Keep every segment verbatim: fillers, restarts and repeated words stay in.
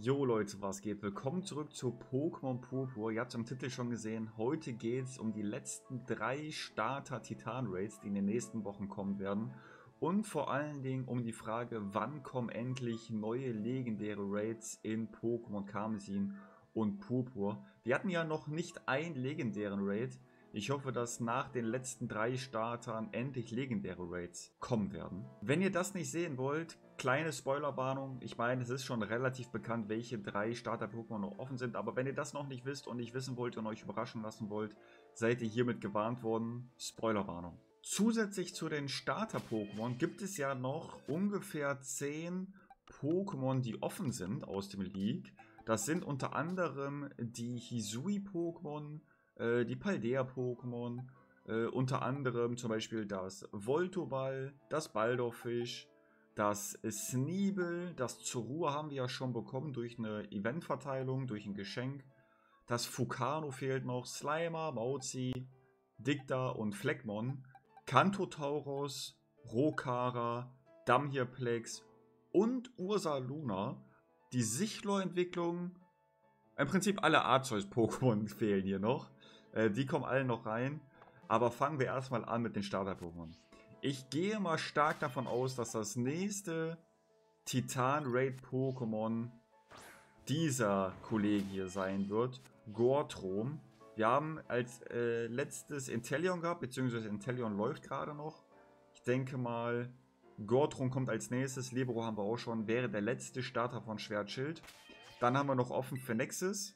Jo Leute, was geht? Willkommen zurück zu Pokémon Purpur. Ihr habt es im Titel schon gesehen. Heute geht es um die letzten drei Starter-Titan-Raids, die in den nächsten Wochen kommen werden. Und vor allen Dingen um die Frage, wann kommen endlich neue legendäre Raids in Pokémon Karmesin und Purpur. Wir hatten ja noch nicht einen legendären Raid. Ich hoffe, dass nach den letzten drei Startern endlich legendäre Raids kommen werden. Wenn ihr das nicht sehen wollt, kleine Spoilerwarnung. Ich meine, es ist schon relativ bekannt, welche drei Starter-Pokémon noch offen sind. Aber wenn ihr das noch nicht wisst und nicht wissen wollt und euch überraschen lassen wollt, seid ihr hiermit gewarnt worden. Spoilerwarnung. Zusätzlich zu den Starter-Pokémon gibt es ja noch ungefähr zehn Pokémon, die offen sind aus dem League. Das sind unter anderem die Hisui-Pokémon, die Paldea-Pokémon, äh, unter anderem zum Beispiel das Voltoball, das Baldorfisch, das Sneebel, das Zorua haben wir ja schon bekommen durch eine Eventverteilung, durch ein Geschenk. Das Fukano fehlt noch, Slimer, Mauzi, Dicta und Fleckmon, Kantotaurus, Rokara, Damhirplex und Ursaluna. Die Sichlor-Entwicklung, im Prinzip alle Arceus-Pokémon fehlen hier noch. Äh, die kommen alle noch rein. Aber fangen wir erstmal an mit den Starter-Pokémon. Ich gehe mal stark davon aus, dass das nächste Titan-Raid-Pokémon dieser Kollege hier sein wird. Gortrom. Wir haben als äh, letztes Inteleon gehabt, beziehungsweise Inteleon läuft gerade noch. Ich denke mal, Gortrom kommt als nächstes. Libero haben wir auch schon. Wäre der letzte Starter von Schwertschild. Dann haben wir noch offen Phenexis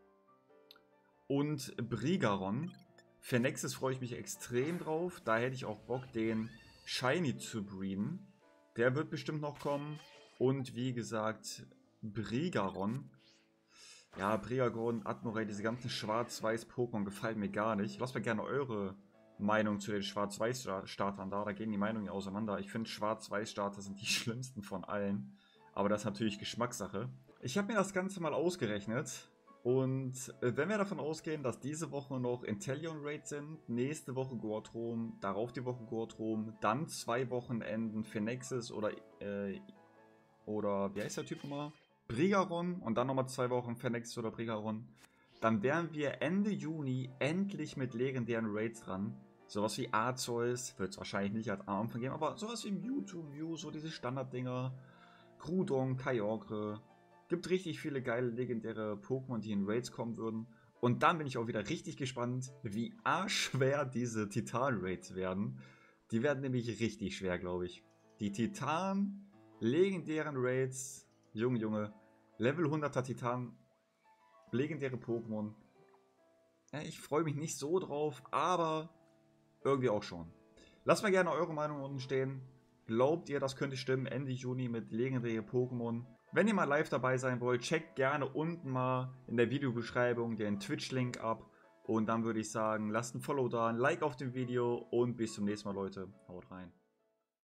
und Brigaron. Phenexis freue ich mich extrem drauf. Da hätte ich auch Bock, den Shiny zu breeden. Der wird bestimmt noch kommen. Und wie gesagt, Brigaron. Ja, Brigaron, Admoray, diese ganzen Schwarz-Weiß-Pokémon gefallen mir gar nicht. Lasst mir gerne eure Meinung zu den Schwarz-Weiß-Startern da. Da gehen die Meinungen auseinander. Ich finde, Schwarz-Weiß-Starter sind die schlimmsten von allen. Aber das ist natürlich Geschmackssache. Ich habe mir das Ganze mal ausgerechnet. Und wenn wir davon ausgehen, dass diese Woche noch Inteleon Raid sind, nächste Woche Gortrom, darauf die Woche Gortrom, dann zwei Wochenenden Phenexis oder, äh, oder wie heißt der Typ nochmal? Brigaron und dann nochmal zwei Wochen Phenexis oder Brigaron, dann wären wir Ende Juni endlich mit legendären Raids dran. Sowas wie Arceus, wird es wahrscheinlich nicht als Anfang geben, aber sowas wie Mewtwo, Mew, so diese Standarddinger, Groudon, Kyogre. Gibt richtig viele geile legendäre Pokémon, die in Raids kommen würden. Und dann bin ich auch wieder richtig gespannt, wie arschschwer diese Titan-Raids werden. Die werden nämlich richtig schwer, glaube ich. Die Titan legendären Raids, Junge, Junge, Level hunderter Titan, legendäre Pokémon. Ja, ich freue mich nicht so drauf, aber irgendwie auch schon. Lasst mal gerne eure Meinung unten stehen. Glaubt ihr, das könnte stimmen, Ende Juni mit legendären Pokémon? Wenn ihr mal live dabei sein wollt, checkt gerne unten mal in der Videobeschreibung den Twitch-Link ab. Und dann würde ich sagen, lasst ein Follow da, ein Like auf dem Video und bis zum nächsten Mal, Leute. Haut rein.